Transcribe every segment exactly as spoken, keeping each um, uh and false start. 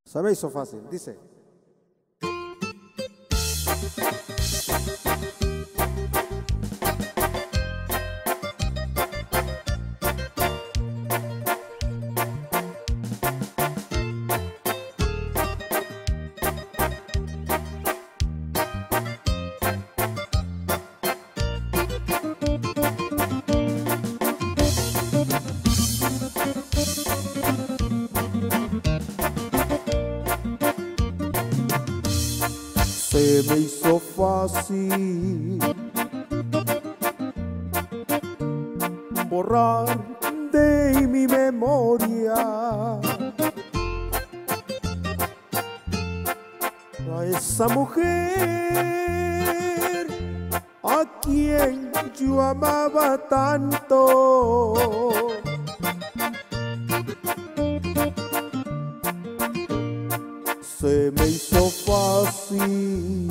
Se me hizo fácil, dice. Se me hizo fácil borrar de mi memoria a esa mujer a quien yo amaba tanto. Se me hizo fácil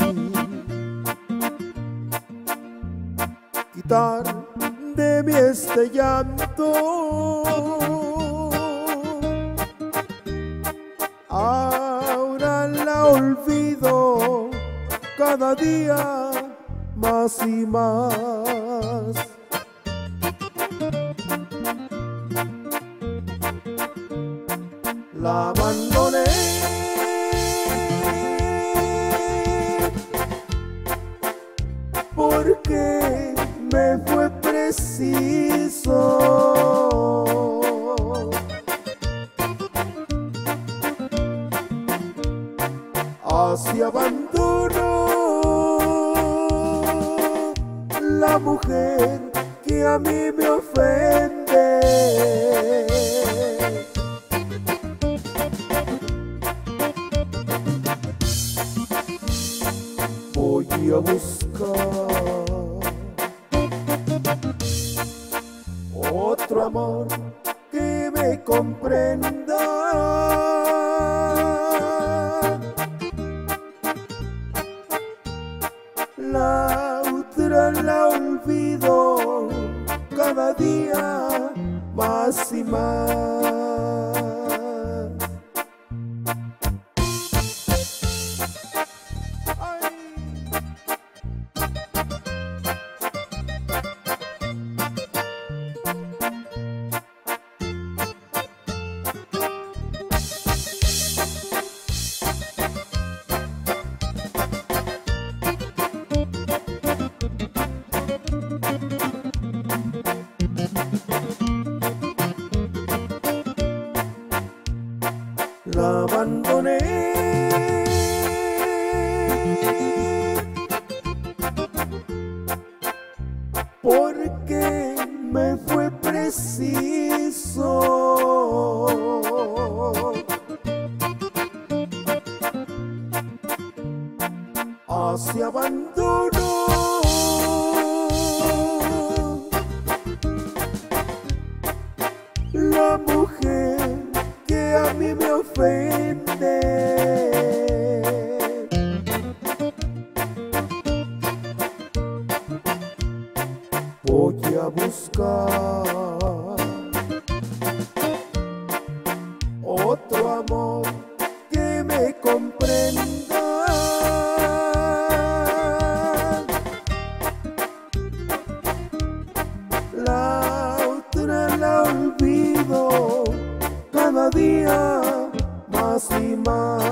quitar de mí este llanto. Ahora la olvido cada día más y más. La abandoné porque me fue preciso. Así abandono la mujer que a mí me ofende. Voy a buscar otro amor que me comprenda. La otra la olvido cada día más y más. La abandoné porque me fue preciso. Así abandono la mujer que a mí me ofende. Voy a buscar otro amor que me comprenda. La otra la olvido cada día más y más.